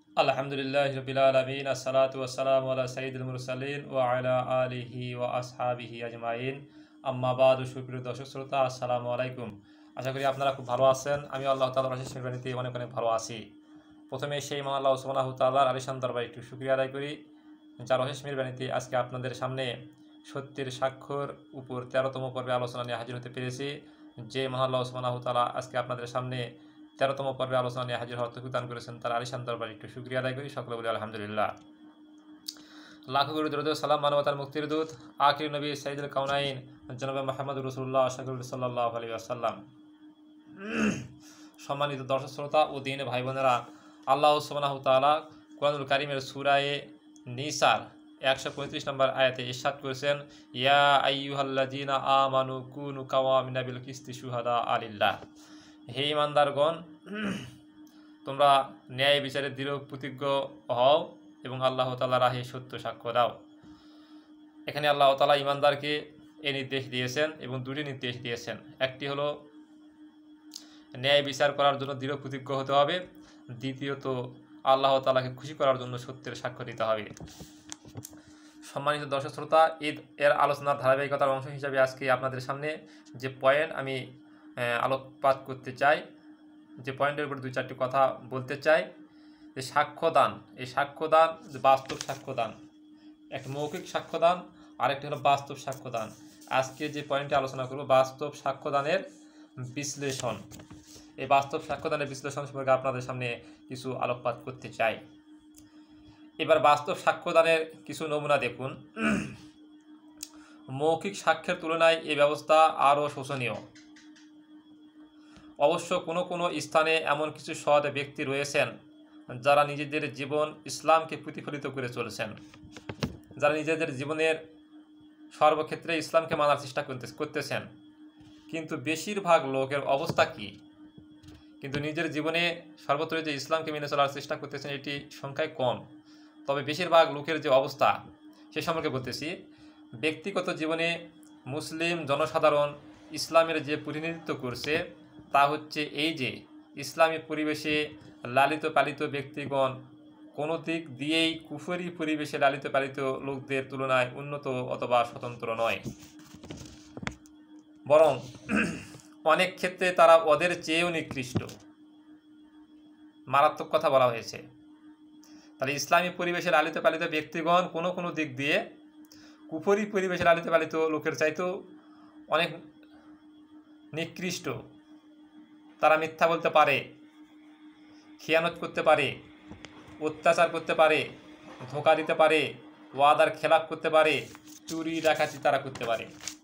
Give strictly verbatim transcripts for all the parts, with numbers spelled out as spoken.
আলহামদুলিল্লাহি রাব্বিল আলামিন আসসালাতু ওয়াসসালামু আলা সাইয়্যিদিল মুরসালিন ওয়া আলা আলিহি ওয়া আসহাবিহি আজমাইন আম্মা বাদু। সুপ্রিয় দর্শক শ্রোতা, আসসালামু আলাইকুম। আশা করি আপনারা খুব ভালো আছেন। আমি আল্লাহ তাআলার অশেষ মেহরবানিতে অনেক অনেক ভালো আছি। প্রথমে সেই মহান আল্লাহ সুবহানাহু তাআলার আলিশান দরবারে একটু শুকরিয়া আদায় করি, যার অশেষ মেহরবানিতে আজকে আপনাদের সামনে সত্যের স্বাক্ষর উপর তেরোতম পর্বে আলোচনা নিয়ে হাজির হতে পেরেছি। যে মহান আল্লাহ সুবহানাহু তাআলা আজকে আপনাদের সামনে তেরোতম পর্বে আলোচনা নিয়ে হাজির হওয়ার তৌফিক দান করেছেন, তার আলিশান দরবারে একটু শুকরিয়া আদায় করি। সকলে বলি আলহামদুলিল্লাহ। লাখো কোটি দরুদ সালাম মানবতার মুক্তির দূত আখির নবী সাইয়্যিদুল কাউনাইন জনাবে মুহাম্মদুর রাসূলুল্লাহ সাল্লাল্লাহু আলাইহি ওয়াসাল্লাম। সম্মানিত দর্শক শ্রোতা ও দ্বীনের ভাই বোনেরা, আল্লাহ সুবহানাহু তাআলা কুরআনুল কারীমের সূরা নিসার একশো পঁয়ত্রিশ নম্বর আয়াতে ইরশাদ করেছেন, ইয়া আইয়ুহাল্লাযীনা আমানু কুনু কাওয়ামিনা বিল কিসতি শুহাদা আলিল্লাহ। হে ঈমানদারগণ, তোমরা ন্যায় বিচারে দৃঢ় প্রতিজ্ঞ হও এবং আল্লাহ তাআলার রাহে সত্য সাক্ষ্য দাও। এখানে আল্লাহ তাআলা ঈমানদারকে এই নির্দেশ দিয়েছেন এবং দুটি নির্দেশ দিয়েছেন। একটি হলো ন্যায় বিচার করার জন্য দৃঢ় প্রতিজ্ঞ হতে হবে, দ্বিতীয়ত আল্লাহ তাআলাকে খুশি করার জন্য সত্যের সাক্ষ্য দিতে হবে। সম্মানিত দর্শক শ্রোতা, ঈদ এর আলোচনার ধারাবাহিকতার অংশ হিসাবে আজকে আপনাদের সামনে যে পয়েন্ট আমি আলোকপাত করতে চাই, যে পয়েন্টের উপর দুই চারটি কথা বলতে চাই, যে সাক্ষ্যদান, এই সাক্ষ্যদান বাস্তব সাক্ষ্যদান, একটা মৌখিক সাক্ষ্যদান আর একটি হলো বাস্তব সাক্ষ্যদান। আজকে যে পয়েন্টে আলোচনা করব বাস্তব সাক্ষ্যদানের বিশ্লেষণ। এই বাস্তব সাক্ষ্যদানের বিশ্লেষণ সম্পর্কে আপনাদের সামনে কিছু আলোকপাত করতে চাই। এবার বাস্তব সাক্ষ্যদানের কিছু নমুনা দেখুন। মৌখিক সাক্ষ্যের তুলনায় এই ব্যবস্থা আরও শোচনীয়। অবশ্য কোনো কোনো স্থানে এমন কিছু সৎ ব্যক্তি রয়েছেন যারা নিজেদের জীবন ইসলামকে প্রতিফলিত করে চলেছেন, যারা নিজেদের জীবনের সর্বক্ষেত্রে ইসলামকে মানার চেষ্টা করতেছেন। কিন্তু বেশিরভাগ লোকের অবস্থা কি? কিন্তু নিজের জীবনে সর্বত্র যে ইসলামকে মেনে চলার চেষ্টা করতেছেন এটি সংখ্যায় কম। তবে বেশিরভাগ লোকের যে অবস্থা সে সম্পর্কে বলতেছি। ব্যক্তিগত জীবনে মুসলিম জনসাধারণ ইসলামের যে প্রতিনিধিত্ব করছে তা হচ্ছে এই যে ইসলামী পরিবেশে লালিত পালিত ব্যক্তিগণ কোনো দিক দিয়েই কুফরি পরিবেশে লালিত পালিত লোকদের তুলনায় উন্নত অথবা স্বতন্ত্র নয়, বরং অনেক ক্ষেত্রে তারা ওদের চেয়েও নিকৃষ্ট। মারাত্মক কথা বলা হয়েছে। তাহলে ইসলামী পরিবেশে লালিত পালিত ব্যক্তিগণ কোনো কোনো দিক দিয়ে কুফরি পরিবেশে লালিত পালিত লোকের চাইতেও অনেক নিকৃষ্ট। তারা মিথ্যা বলতে পারে, খিয়ানত করতে পারে, অত্যাচার করতে পারে, ধোঁকা দিতে পারে, ওয়াদার খেলাপ করতে পারে, চুরি ডাকাতি তারা করতে পারে,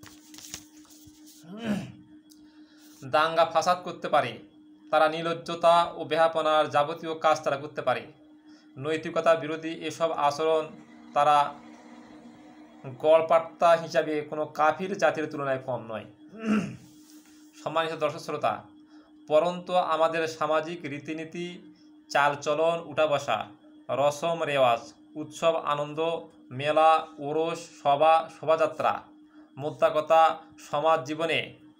দাঙ্গা ফাসাদ করতে পারে। তারা নির্লজ্জতা ও বেহাপনার যাবতীয় কাজ তারা করতে পারে। নৈতিকতা বিরোধী এসব আচরণ তারা গড়পাট্টা হিসাবে কোনো কাফির জাতির তুলনায় কম নয়। সম্মানিত দর্শক শ্রোতা, পরন্তু আমাদের সামাজিক রীতিনীতি, চালচলন, উঠা বসা, রসম রেওয়াজ, উৎসব আনন্দ, মেলা, ওরস, সভা, শোভাযাত্রা, মোদ্দা কথা সমাজ জীবনে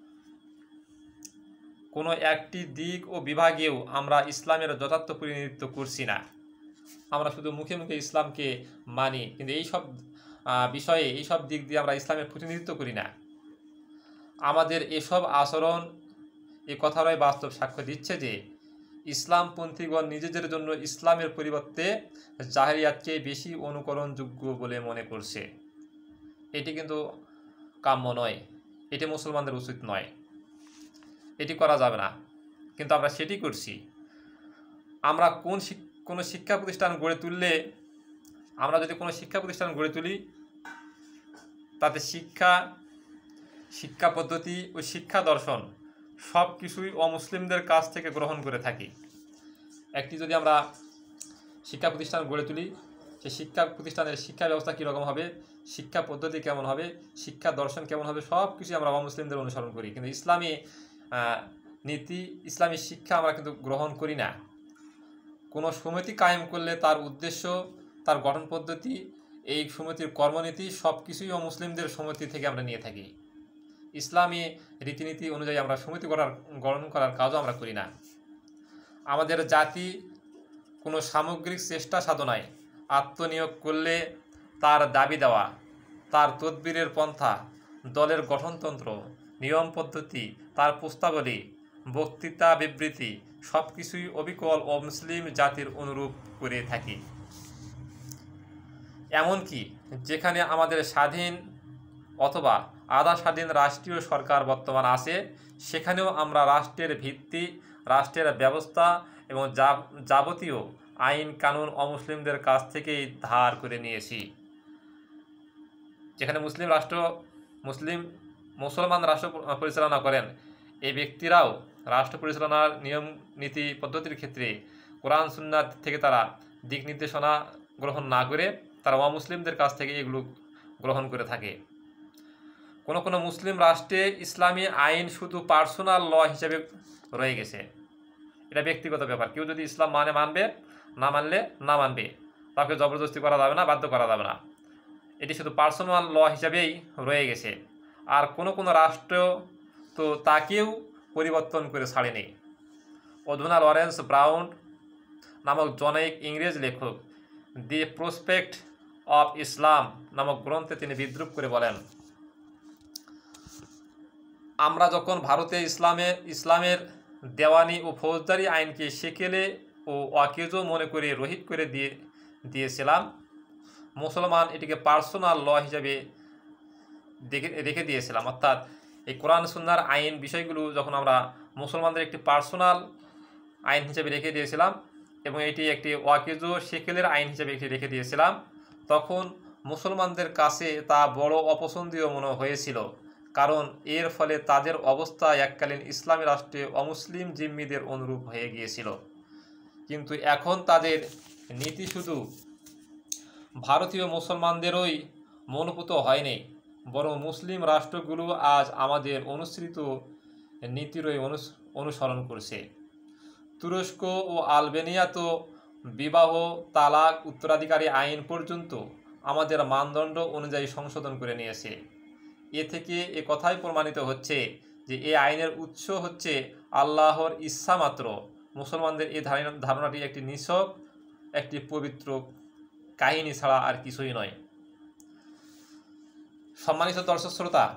কোনো একটি দিক ও বিভাগেও আমরা ইসলামের যথার্থ প্রতিনিধিত্ব করছি না। আমরা শুধু মুখে মুখে ইসলামকে মানি, কিন্তু এই সব বিষয়ে এই সব দিক দিয়ে আমরা ইসলামের প্রতিনিধিত্ব করি না। আমাদের এসব আচরণ এ কথারই বাস্তব সাক্ষ্য দিচ্ছে যে ইসলামপন্থীগণ নিজেদের জন্য ইসলামের পরিবর্তে জাহেরিয়াতকে বেশি অনুকরণযোগ্য বলে মনে করছে। এটি কিন্তু কাম্য নয়, এটি মুসলমানদের উচিত নয়, এটি করা যাবে না, কিন্তু আমরা সেটি করছি। আমরা কোন কোনো শিক্ষা প্রতিষ্ঠান গড়ে তুললে আমরা যদি কোনো শিক্ষা প্রতিষ্ঠান গড়ে তুলি তাতে শিক্ষা শিক্ষা পদ্ধতি ও শিক্ষা দর্শন সব কিছুই অমুসলিমদের কাছ থেকে গ্রহণ করে থাকি। একটি যদি আমরা শিক্ষা প্রতিষ্ঠান গড়ে তুলি, সেই শিক্ষা প্রতিষ্ঠানের শিক্ষা ব্যবস্থা কীরকম হবে, শিক্ষা পদ্ধতি কেমন হবে, শিক্ষা দর্শন কেমন হবে, সব কিছুই আমরা অমুসলিমদের অনুসরণ করি। কিন্তু ইসলামী নীতি, ইসলামী শিক্ষা আমরা কিন্তু গ্রহণ করি না। কোনো সমিতি কায়েম করলে তার উদ্দেশ্য, তার গঠন পদ্ধতি, এই সমিতির কর্মনীতি সব কিছুই অমুসলিমদের সমিতি থেকে আমরা নিয়ে থাকি। ইসলামী রীতিনীতি অনুযায়ী আমরা সমিতি করার গঠন করার কাজও আমরা করি না। আমাদের জাতি কোনো সামগ্রিক চেষ্টা সাধনায় আত্মনিয়োগ করলে তার দাবি দেওয়া, তার তদবিরের পন্থা, দলের গঠনতন্ত্র, নিয়ম পদ্ধতি, তার প্রস্তাবলী, বক্তৃতা বিবৃতি সব কিছুই অবিকল অমুসলিম জাতির অনুরূপ করে থাকি। এমনকি যেখানে আমাদের স্বাধীন অথবা আধা স্বাধীন রাষ্ট্রীয় সরকার বর্তমান আছে, সেখানেও আমরা রাষ্ট্রের ভিত্তি, রাষ্ট্রের ব্যবস্থা এবং যাবতীয় আইন কানুন অমুসলিমদের কাছ থেকেই ধার করে নিয়েছি। যেখানে মুসলিম রাষ্ট্র মুসলিম মুসলমান রাষ্ট্র পরিচালনা করেন, এই ব্যক্তিরাও রাষ্ট্র পরিচালনার নিয়ম নীতি পদ্ধতির ক্ষেত্রে কোরআন সুন্নাত থেকে তারা দিক নির্দেশনা গ্রহণ না করে তারা অমুসলিমদের কাছ থেকে এগুলো গ্রহণ করে থাকে। কোনো কোনো মুসলিম রাষ্ট্রে ইসলামী আইন শুধু পার্সোনাল ল হিসেবে রয়ে গেছে। এটা ব্যক্তিগত ব্যাপার, কেউ যদি ইসলাম মানে মানবে, না মানলে না মানবে, তাকে জবরদস্তি করা যাবে না, বাধ্য করা যাবে না। এটি শুধু পার্সোনাল ল হিসাবেই রয়ে গেছে। আর কোনো কোনো রাষ্ট্র তো তাকেও পরিবর্তন করে ছাড়েনি। অধুনা লরেন্স ব্রাউন নামক জনৈক ইংরেজ লেখক দি প্রসপেক্ট অফ ইসলাম নামক গ্রন্থে তিনি বিদ্রুপ করে বলেন, আমরা যখন ভারতে ইসলামে ইসলামের দেওয়ানি ও ফৌজদারি আইনকে সেকেলে ও অকেজো মনে করে রহিত করে দিয়ে দিয়েছিলাম, মুসলমান এটিকে পার্সোনাল ল হিসাবে দেখে রেখে দিয়েছিলাম। অর্থাৎ এই কোরআন সুন্নাহর আইন বিষয়গুলো যখন আমরা মুসলমানদের একটি পার্সোনাল আইন হিসেবে রেখে দিয়েছিলাম এবং এটি একটি ওয়াকিজো সেকেলের আইন হিসেবে এটি রেখে দিয়েছিলাম, তখন মুসলমানদের কাছে তা বড় অপছন্দীয় মনে হয়েছিল, কারণ এর ফলে তাদের অবস্থা এককালীন ইসলামী রাষ্ট্রে অমুসলিম জিম্মিদের অনুরূপ হয়ে গিয়েছিল। কিন্তু এখন তাদের নীতি শুধু ভারতীয় মুসলমানদেরই মনোভূত হয়নি, বরং মুসলিম রাষ্ট্রগুলো আজ আমাদের অনুসৃত নীতিরই অনুসরণ করছে। তুরস্ক ও আলবেনিয়া তো বিবাহ, তালাক, উত্তরাধিকারী আইন পর্যন্ত আমাদের মানদণ্ড অনুযায়ী সংশোধন করে নিয়েছে। এ থেকে এ কথাই প্রমাণিত হচ্ছে যে এই আইনের উৎস হচ্ছে আল্লাহর ইচ্ছা মাত্র। মুসলমানদের এই ধারণাটি একটি নিছক একটি পবিত্র কাহিনী ছাড়া আর কিছুই নয়। সম্মানিত দর্শক শ্রোতা,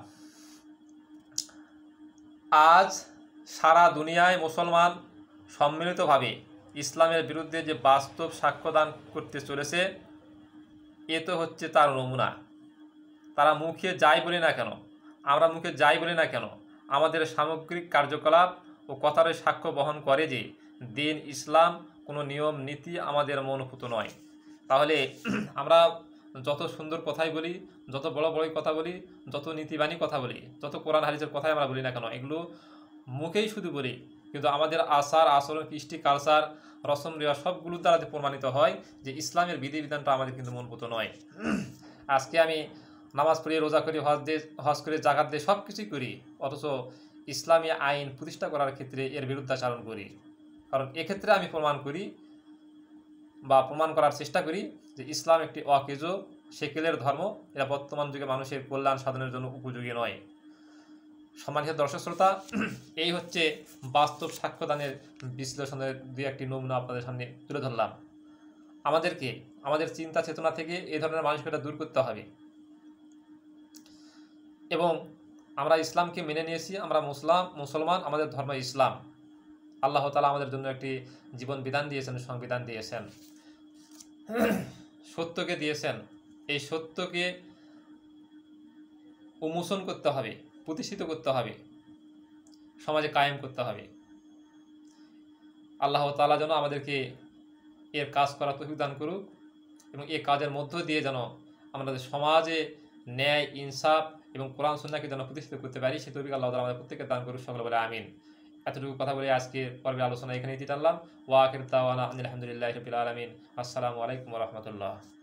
আজ সারা দুনিয়ায় মুসলমান সম্মিলিতভাবে ইসলামের বিরুদ্ধে যে বাস্তব সাক্ষ্যদান করতে চলেছে, এ তো হচ্ছে তার নমুনা। তারা মুখে যাই বলি না কেন, আমরা মুখে যাই বলি না কেন, আমাদের সামগ্রিক কার্যকলাপ ও কথারই সাক্ষ্য বহন করে যে দিন ইসলাম কোনো নিয়ম নীতি আমাদের মনোভূত নয়। তাহলে আমরা যত সুন্দর কথাই বলি, যত বড় বড়ই কথা বলি, যত নীতিবাণী কথা বলি, যত কোরআন হাদিসের কথাই আমরা বলি না কেন, এগুলো মুখেই শুধু বলি, কিন্তু আমাদের আচার আচরণ, কৃষ্টি, কালচার, রসম রেওয়াজ সবগুলোর দ্বারা প্রমাণিত হয় যে ইসলামের বিধিবিধানটা আমাদের কিন্তু মনপুত নয়। আজকে আমি নামাজ পড়ি, রোজা করি, হজ দিয়ে হজ করে জাকাত দিয়ে সব কিছুই করি, অথচ ইসলামী আইন প্রতিষ্ঠা করার ক্ষেত্রে এর বিরুদ্ধাচরণ করি। কারণ এক্ষেত্রে আমি প্রমাণ করি বা প্রমাণ করার চেষ্টা করি যে ইসলাম একটি অকেজো সেকেলের ধর্ম, এটা বর্তমান যুগে মানুষের কল্যাণ সাধনের জন্য উপযোগী নয়। সম্মানিত দর্শক শ্রোতা, এই হচ্ছে বাস্তব সাক্ষ্যদানের বিশ্লেষণের দুই একটি নমুনা আপনাদের সামনে তুলে ধরলাম। আমাদেরকে আমাদের চিন্তা চেতনা থেকে এই ধরনের মানসিকতা দূর করতে হবে এবং আমরা ইসলামকে মেনে নিয়েছি, আমরা মুসলাম মুসলমান, আমাদের ধর্ম ইসলাম। আল্লাহ তাআলা আমাদের জন্য একটি জীবন বিধান দিয়েছেন, সংবিধান দিয়েছেন, সত্যকে দিয়েছেন। এই সত্যকে উন্মোচন করতে হবে, প্রতিষ্ঠিত করতে হবে, সমাজে কায়েম করতে হবে। আল্লাহ তাআলা যেন আমাদেরকে এর কাজ করার তৌফিক দান করুক এবং এই কাজের মধ্য দিয়ে যেন আমাদের সমাজে ন্যায়, ইনসাফ এবং কোরআন সুন্নাহকে যেন প্রতিষ্ঠিত করতে পারি, সে তৌফিক আল্লাহ তাআলা আমাদের প্রত্যেককে দান করুক। সকলে বলে আমিন। এতটুকু কথা বলে আজকে পর্বের আলোচনা এখানেই টানলাম। ওয়া আখিরু দাওয়ানা আলহামদুলিল্লাহি রাব্বিল আলামিন। আসসালামু আলাইকুম ওয়া রাহমাতুল্লাহ।